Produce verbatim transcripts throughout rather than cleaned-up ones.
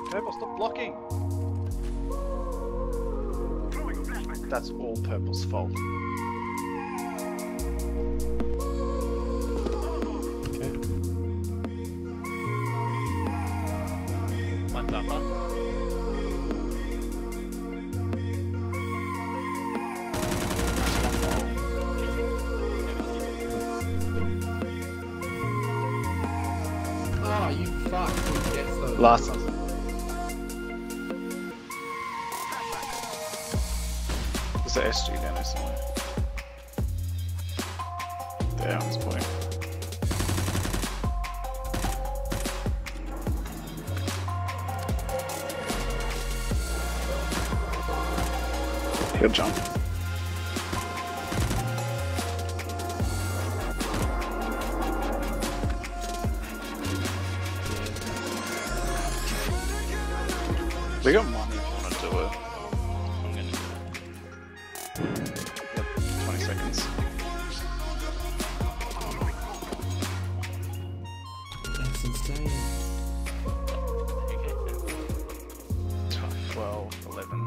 Purple, stop blocking! That's all Purple's fault. Okay. One's upper. Oh, you fuck! Who gets those? Last one. There's an S G down there somewhere. There, on this point. He'll jump. We got money if you want to do it. I'm gonna do it. Yep, twenty seconds. That's insane. twelve, eleven.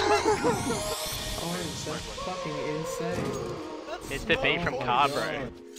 Orange, that's fucking insane. It's the B from Car, bro.